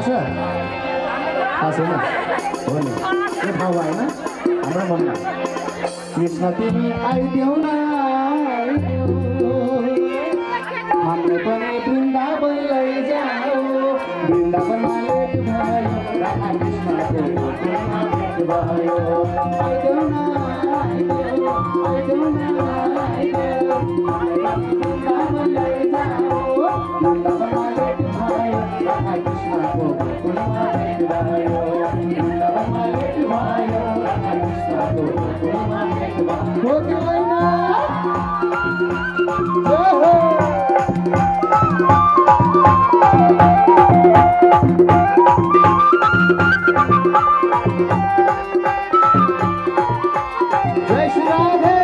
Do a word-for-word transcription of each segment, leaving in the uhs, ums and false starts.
छ थाहा छैन हो नि के थाहा भएन हाम्रो मनमा कृष्ण तिमी आइदेऊ न हामीले पनि वृन्दावन लैजाऊ वृन्दावनमा लेट भयो राधा कृष्णको भेट भयो आइदेऊ न आइदेऊ आइदेऊ न आइदेऊ वृन्दावन लैजाऊ वृन्दावनमा लेट भयो राधा कृष्णको भेट भयो वृन्दावनमा लेट भयो राधा कृष्णको भेट भयो कि होइन जय हो जय श्री राधे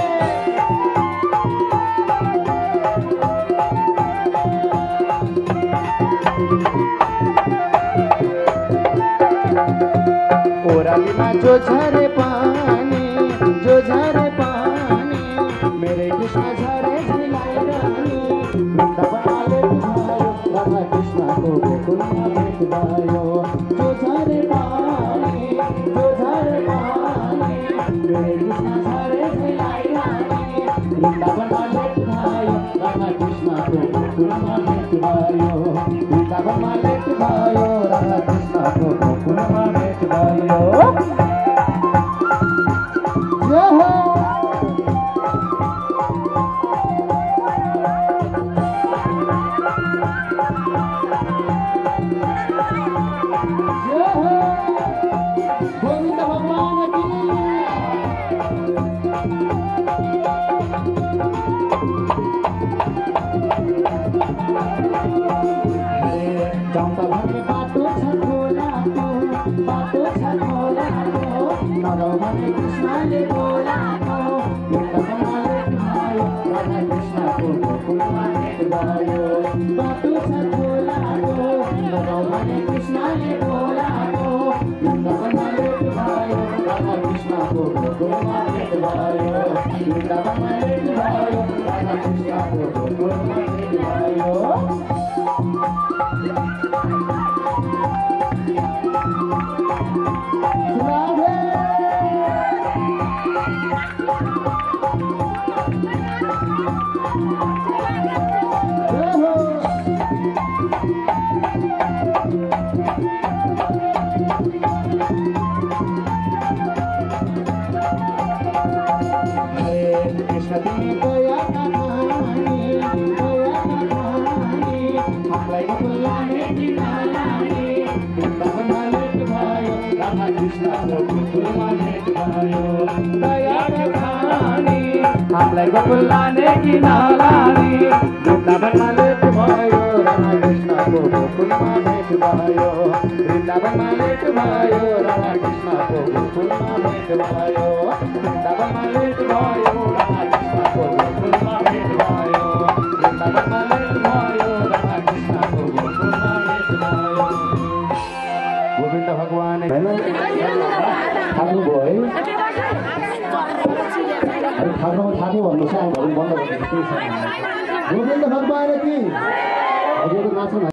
ओरालीमा जो झरे पानी जो झरे पानी मेरे कृष्ण झरे झिलाई रानी वृन्दावनमा लेट भयो राधा कृष्णको गोकुलमा भेट भयो जो झरे पानी जो झरे पानी मेरे कृष्ण झरे झिलाई रानी वृन्दावनमा लेट भयो राधा कृष्णको गोकुलमा भेट भयो वृन्दावनमा लेट भयो राधा कृष्णको गोकुलमा भेट भयो जय हो गोविंद भगवान की भने बाटो छ खोलाको बाटो छ खोलाको नरौ भने कृष्णले बोलाको वृन्दावनमा लेट भयो राधा कृष्णको गोकुलमा भेट भयो बाटो छ खोलाको नरौ भने कृष्णले बोलाको वृन्दावनमा लेट भयो राधा कृष्णको गोकुलमा भेट भयो वृन्दावनमा लेट भयो राधा कृष्णको गोकुलमा भेट भयो कृष्ण तिमी गया कहानी गया कहानी हामीलाई बोलाने दिनालानी वृन्दावनमा लेट भयो राधा कृष्णको गोकुलमा भेट भयो गया कहानी हामीलाई बोलाने दिनालानी वृन्दावनमा लेट भयो राधा कृष्णको गोकुलमा भेट भयो वृन्दावनमा लेट भयो राधा कृष्णको गोकुलमा भेट भयो वृन्दावनमा लेट भयो राधा कृष्णको गोकुलमा भेट भयो वृन्दावनमा लेट भयो राधा कृष्णको गोकुलमा भेट भयो गोविन्द भगवान थाल्नुभयो है थाल्नु थाल्यो भन्नुहोस् बन्द गरेको गोविन्द भगवान कि हजुर नाच्नु